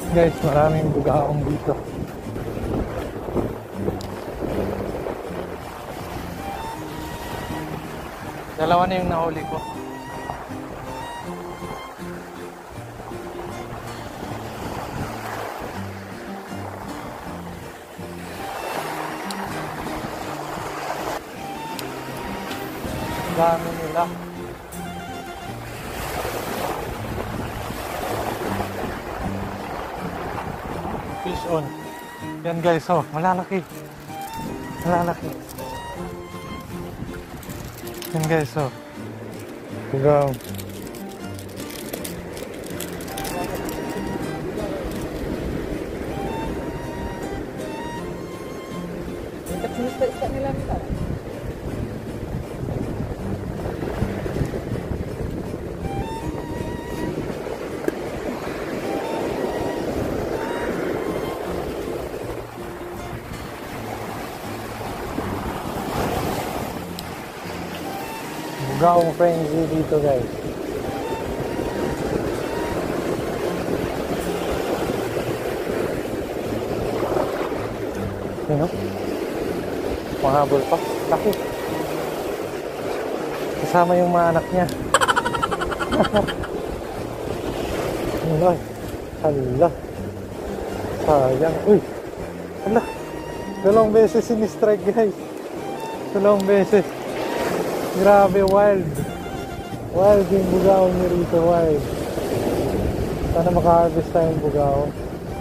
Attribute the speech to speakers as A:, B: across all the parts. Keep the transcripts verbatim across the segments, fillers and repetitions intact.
A: Guys, maraming bugaong dito. Dalawa na yung nahuli ko. Dami nila. Fish on. Yan guys, oh, malalaki. Malalaki. Yan guys, oh. Bugaong.
B: Isda nila nila.
A: Bugaong frenzy dito guys. Ano? Mahabol pa. Laki. Kasama yung mga anak niya. Ay, hala. Sayang. Uy. Hala. Dalawang beses sinistrike guys. Dalawang beses. Grabe, wild. Wild yung bugaong niya rito, wild. Sana maka-harvest tayong bugaong.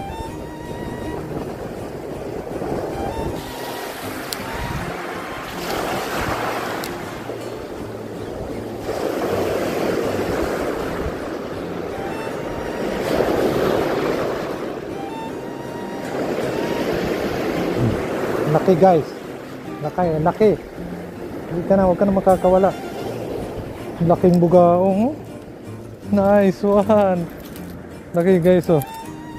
A: Laki guys. Laki, laki. Hindi ka na, huwag ka na makakawala. Laking bugaong. Nice one. Laki guys, oh.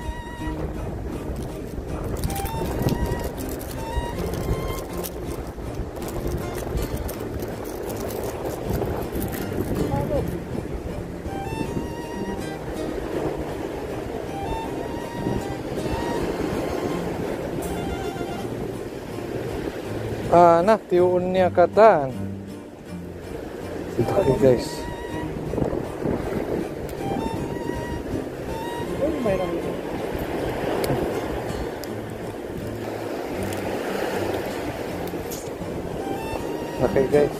A: Ah, nah, tiuun niya katan. Ito kayo guys. Okay guys.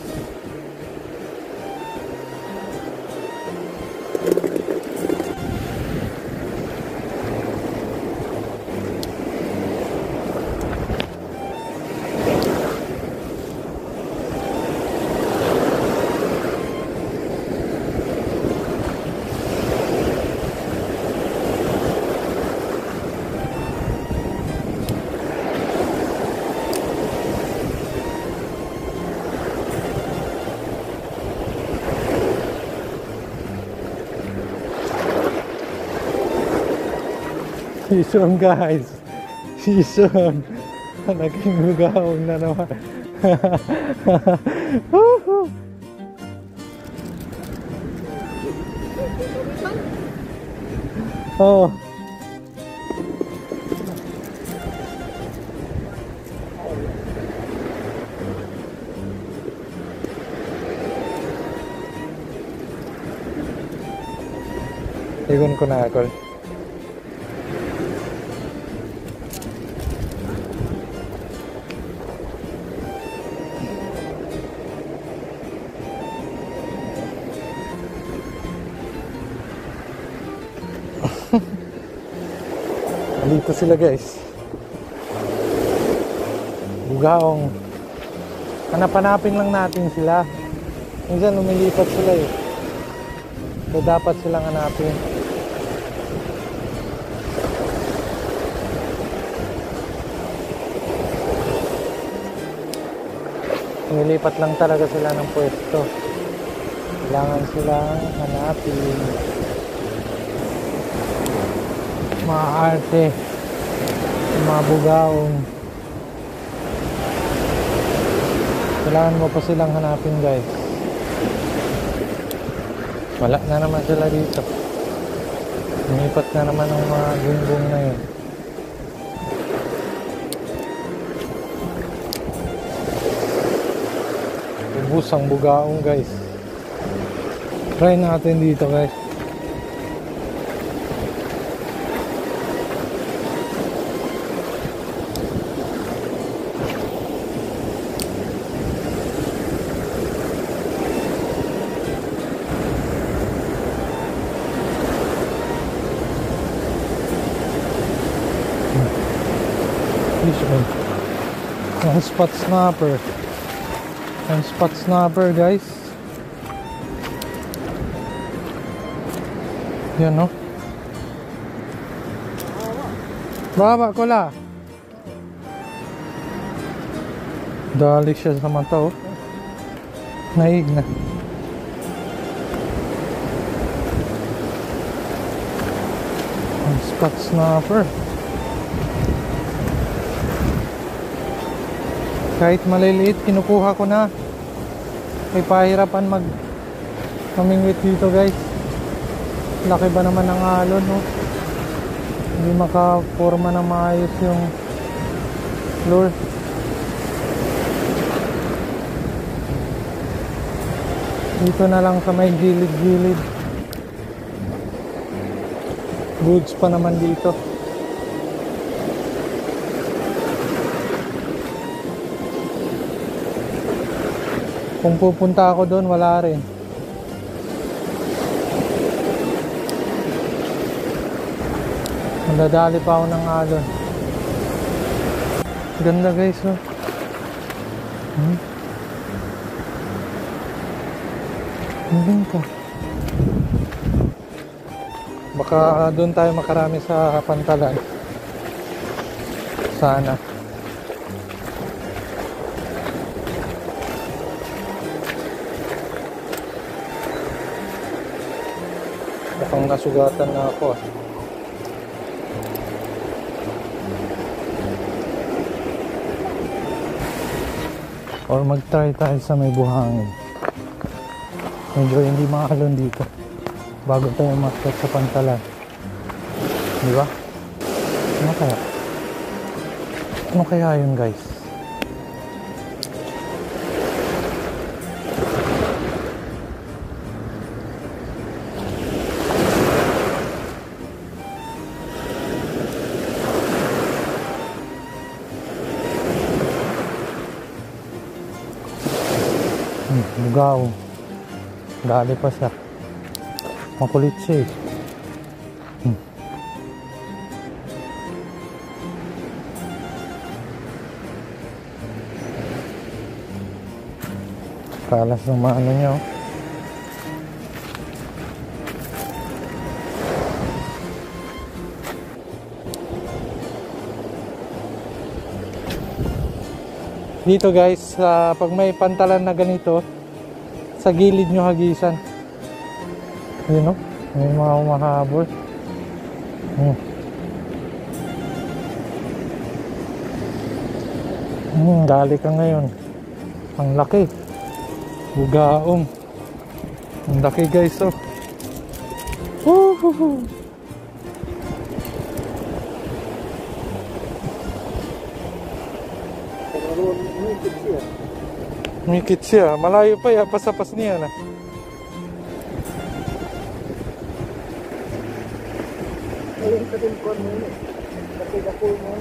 A: Season guys, season. Naging bugaong na naman. Oh. Igon ko na ako. Dito sila guys. Bugaong. Hanap-hanapin lang natin sila. Minsan lumilipat sila eh. So dapat silang hanapin. Lumilipat lang talaga sila ng pwesto. Kailangan silang hanapin. Maarte, mga bugaong. Kailangan mo pa silang hanapin guys. Wala na naman sila dito. Lumipat na naman ang mga gunggong na yun. Ubus ang bugaong guys. Try natin dito guys. Fish on. Ang spot snapper. Ang spot snapper guys. Yan no. Baba ko la. Dali siya sa mata oh. Naig na. Ang spot snapper. Kahit maliliit, kinukuha ko na. May pahirapan mag kamingwit dito guys. Laki ba naman ng alon no? Hindi makaporma na maayos yung lure. Dito na lang sa may gilid-gilid. Goods pa naman dito. Kung pupunta ako doon, wala rin. Mandadali pa ako ng alon. Ganda guys oh. Hmm. Hindi ka. Baka doon tayo makarami sa pantalan. Sana. Mukhang nasugatan na ako ah. Or mag-try tayo sa may buhangin. Medyo hindi maalon dito bago tayo makyat sa pantalan. Di ba? Ano kaya? Ano kaya yun guys? Hmm, bugaw. Dali pa siya. Makulit siya eh. Hmm. Kalas ng maano niya oh. Dito guys, uh, pag may pantalan na ganito, sa gilid nyo hagisan. Yun o, may mga umahabol. Hmm. Hmm, dali ka ngayon. Ang laki. Bugaong. Ang laki guys oh. Woohoo! Mikit siya. Malayo pa ya, pasapas niya na.
B: Ayun sa din ko mo. Kasi dako mo.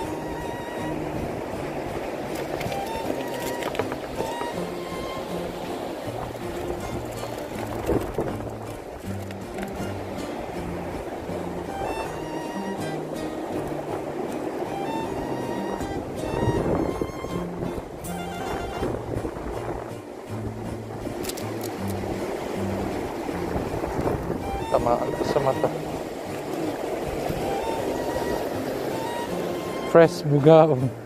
A: Tamaan pa sa mata. Fresh bugaong.